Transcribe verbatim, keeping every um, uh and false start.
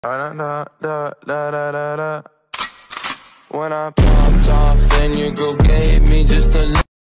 Da, da, da, da, da, da, da. When I popped off, then you